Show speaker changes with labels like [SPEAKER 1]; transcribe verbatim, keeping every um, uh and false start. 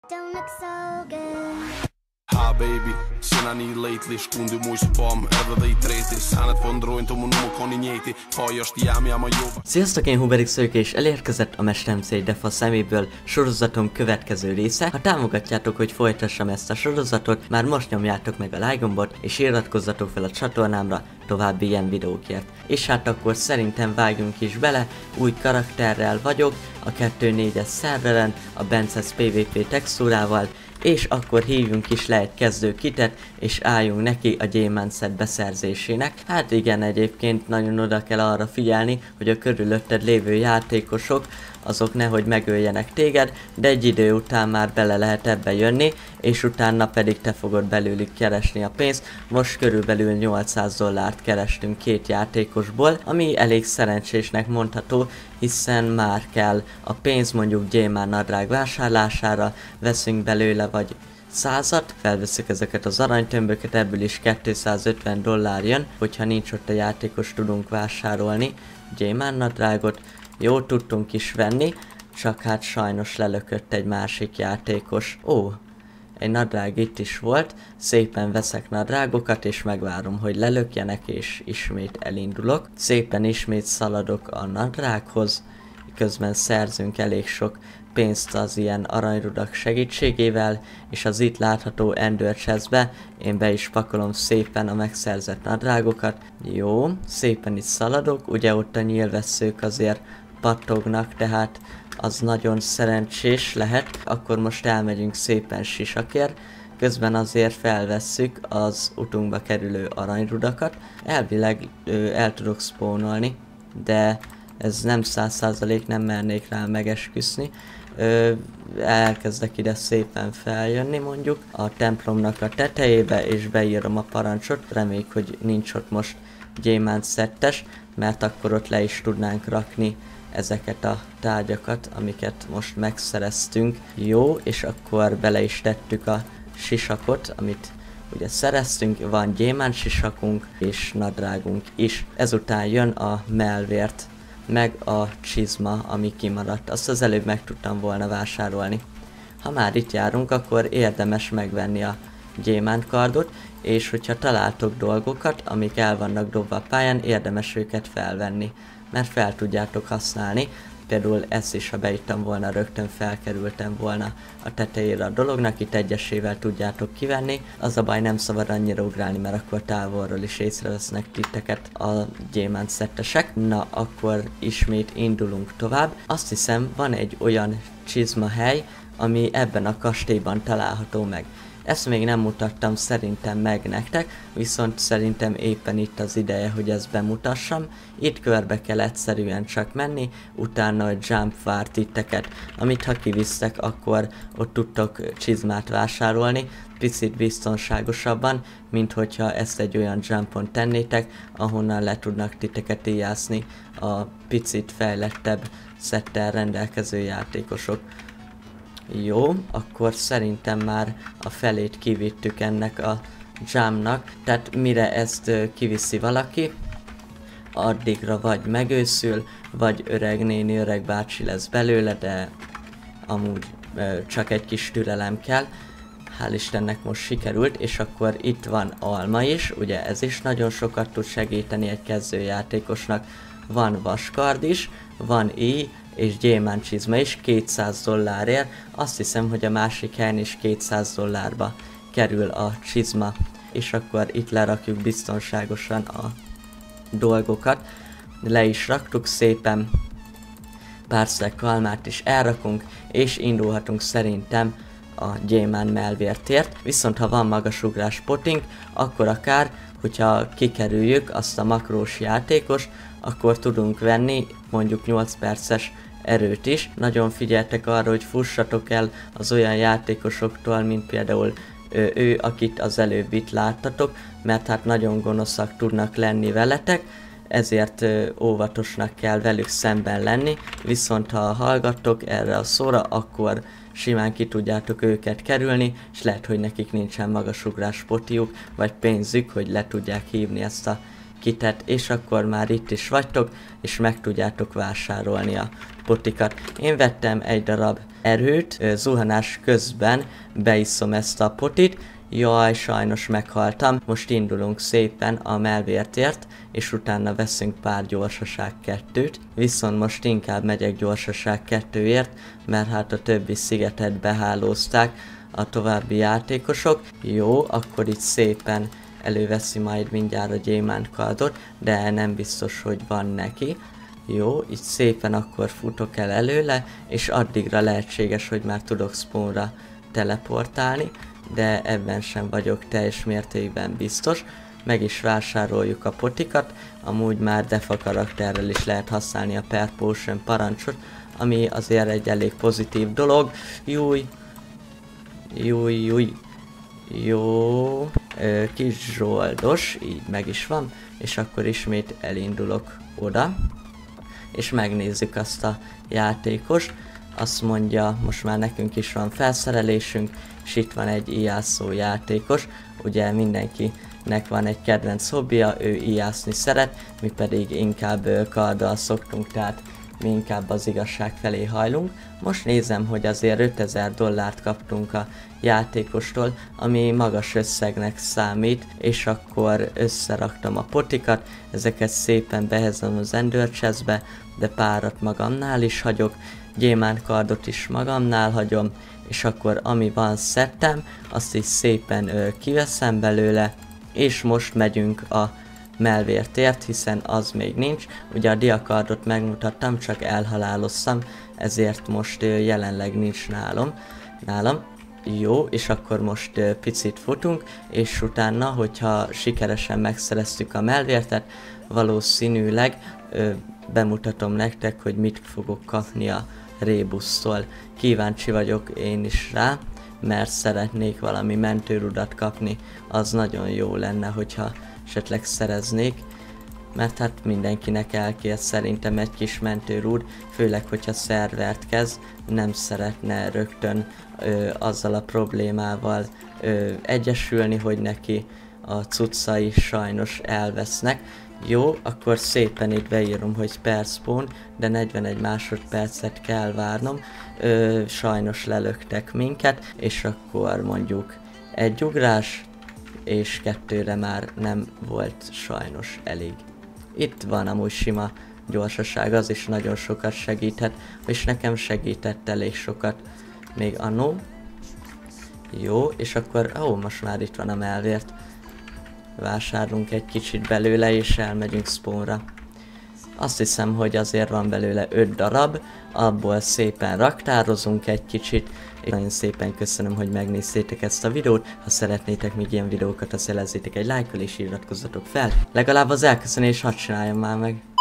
[SPEAKER 1] Don't look so good.
[SPEAKER 2] Ha baby, se na need lately, scundi mui spam, erre dei treti, szánet fondró, into mun numo koni nyéti, fajas tiámi a jóba.
[SPEAKER 3] Sziasztok, én Huberik Szőke, és elérkezett a Mesteremcé Defa szeméből sorozatom következő része. Ha támogatjátok, hogy folytassam ezt a sorozatot, már most nyomjátok meg a like gombot, és iratkozzatok fel a csatornámra további ilyen videókért. És hát akkor szerintem vágjunk is bele, új karakterrel vagyok, a kettő négyes szerveren, a Bences pé vé pé textúrával, és akkor hívjunk is le egy kezdő kitet, és álljunk neki a Gyémánt Set beszerzésének. Hát igen, egyébként nagyon oda kell arra figyelni, hogy a körülötted lévő játékosok, azok nehogy megöljenek téged, de egy idő után már bele lehet ebbe jönni, és utána pedig te fogod belőlük keresni a pénzt. Most körülbelül nyolcszáz dollárt kerestünk két játékosból, ami elég szerencsésnek mondható, hiszen már kell a pénz mondjuk gyémánt nadrág vásárlására, veszünk belőle vagy százat, felveszük ezeket az aranytömböket, ebből is kétszázötven dollár jön, hogyha nincs ott a játékos, tudunk vásárolni gyémánt nadrágot. Jó, tudtunk is venni, csak hát sajnos lelökött egy másik játékos. Ó, egy nadrág itt is volt, szépen veszek nadrágokat, és megvárom, hogy lelökjenek, és ismét elindulok. Szépen ismét szaladok a nadrághoz, közben szerzünk elég sok pénzt az ilyen aranyrudak segítségével, és az itt látható Ender Chestbe én be is pakolom szépen a megszerzett nadrágokat. Jó, szépen itt szaladok, ugye ott a nyílvesszők azért pattognak, tehát az nagyon szerencsés lehet. Akkor most elmegyünk szépen sisakért, közben azért felvesszük az utunkba kerülő aranyrudakat. Elvileg ö, el tudok spawnolni, de ez nem száz százalék, nem mernék rá megesküszni. Ö, elkezdek ide szépen feljönni mondjuk a templomnak a tetejébe, és beírom a parancsot. Reméljük, hogy nincs ott most Gyémánt Settes, mert akkor ott le is tudnánk rakni ezeket a tárgyakat, amiket most megszereztünk. Jó, és akkor bele is tettük a sisakot, amit ugye szereztünk, van gyémánt sisakunk és nadrágunk is. Ezután jön a mellvért, meg a csizma, ami kimaradt. Azt az előbb meg tudtam volna vásárolni. Ha már itt járunk, akkor érdemes megvenni a gyémánt kardot, és hogyha találtok dolgokat, amik el vannak dobva a pályán, érdemes őket felvenni, mert fel tudjátok használni. Például ezt is, ha beittem volna, rögtön felkerültem volna a tetejére a dolognak, itt egyesével tudjátok kivenni. Az a baj, nem szabad annyira ugrálni, mert akkor távolról is észrevesznek titeket a gyémánt szettesek. Na, akkor ismét indulunk tovább. Azt hiszem, van egy olyan csizma hely, ami ebben a kastélyban található meg. Ezt még nem mutattam szerintem meg nektek, viszont szerintem éppen itt az ideje, hogy ezt bemutassam. Itt körbe kell egyszerűen csak menni, utána a jump vár titeket, amit ha kivisztek, akkor ott tudtok csizmát vásárolni, picit biztonságosabban, mint hogyha ezt egy olyan jumpon tennétek, ahonnan le tudnak titeket íjászni a picit fejlettebb szettel rendelkező játékosok. Jó, akkor szerintem már a felét kivittük ennek a jumpnak, tehát mire ezt uh, kiviszi valaki, addigra vagy megőszül, vagy öreg néni, öreg bácsi lesz belőle, de amúgy uh, csak egy kis türelem kell. Hál' Istennek most sikerült, és akkor itt van alma is, ugye ez is nagyon sokat tud segíteni egy kezdőjátékosnak. Van vaskard is, van íj, és gyémánt csizma is kétszáz dollárért. Azt hiszem, hogy a másik helyen is kétszáz dollárba kerül a csizma, és akkor itt lerakjuk biztonságosan a dolgokat. Le is raktuk szépen, pár szeg almát is elrakunk, és indulhatunk szerintem a gyémánt mellvértért. Viszont ha van magasugrás potink, akkor akár, hogyha kikerüljük azt a makrós játékos, akkor tudunk venni mondjuk nyolc perces erőt is. Nagyon figyeltek arra, hogy fussatok el az olyan játékosoktól, mint például ő, ő akit az előbb itt láttatok, mert hát nagyon gonoszak tudnak lenni veletek, ezért ö, óvatosnak kell velük szemben lenni, viszont ha hallgattok erre a szóra, akkor simán ki tudjátok őket kerülni, és lehet, hogy nekik nincsen magasugrás potiuk, vagy pénzük, hogy le tudják hívni ezt a kitet, és akkor már itt is vagytok, és meg tudjátok vásárolni a potikat. Én vettem egy darab erőt, zuhanás közben beiszom ezt a potit. Jaj, sajnos meghaltam. Most indulunk szépen a melvértért, és utána veszünk pár gyorsaság kettőt. Viszont most inkább megyek gyorsaság kettőért, mert hát a többi szigetet behálózták a további játékosok. Jó, akkor itt szépen előveszi majd mindjárt a gyémántkardot, de nem biztos, hogy van neki. Jó, itt szépen akkor futok el előle, és addigra lehetséges, hogy már tudok spawnra teleportálni, de ebben sem vagyok teljes mértékben biztos. Meg is vásároljuk a potikat, amúgy már defa karakterrel is lehet használni a Per Potion parancsot, ami azért egy elég pozitív dolog. Júj, júj, júj, jó, ö, kis zsoldos, így meg is van, és akkor ismét elindulok oda, és megnézzük azt a játékost. Azt mondja, most már nekünk is van felszerelésünk, és itt van egy ijászó játékos, ugye mindenkinek van egy kedvenc hobbija, ő ijászni szeret, mi pedig inkább karddal szoktunk, tehát mi inkább az igazság felé hajlunk. Most nézem, hogy azért ötezer dollárt kaptunk a játékostól, ami magas összegnek számít, és akkor összeraktam a potikat, ezeket szépen behezem az Ender Chestbe, de párat magamnál is hagyok, gyémántkardot is magamnál hagyom, és akkor ami van szettem, azt is szépen ö, kiveszem belőle, és most megyünk a melvértért, hiszen az még nincs. Ugye a diakardot megmutattam, csak elhaláloztam, ezért most ö, jelenleg nincs nálom. nálam. Jó, és akkor most ö, picit futunk, és utána, hogyha sikeresen megszereztük a melvértet, valószínűleg ö, bemutatom nektek, hogy mit fogok kapni a Rébusztól. Kíváncsi vagyok én is rá, mert szeretnék valami mentőrudat kapni, az nagyon jó lenne, hogyha esetleg szereznék, mert hát mindenkinek elkér szerintem egy kis mentőrúd, főleg hogyha szervert kezd, nem szeretne rögtön ö, azzal a problémával ö, egyesülni, hogy neki a cuccai sajnos elvesznek. Jó, akkor szépen itt beírom, hogy per spawn, de negyvenegy másodpercet kell várnom. Ö, sajnos lelöktek minket, és akkor mondjuk egy ugrás, és kettőre már nem volt sajnos elég. Itt van amúgy sima gyorsaság, az is nagyon sokat segíthet, és nekem segített elég sokat még annó. Jó, és akkor, ó, most már itt van a melvért. Vásárlunk egy kicsit belőle, és elmegyünk spawnra. Azt hiszem, hogy azért van belőle öt darab, abból szépen raktározunk egy kicsit. És nagyon szépen köszönöm, hogy megnéztétek ezt a videót. Ha szeretnétek még ilyen videókat, azt jelezzétek egy lájkkal és iratkozzatok fel. Legalább az elköszönés hadd csináljam már meg.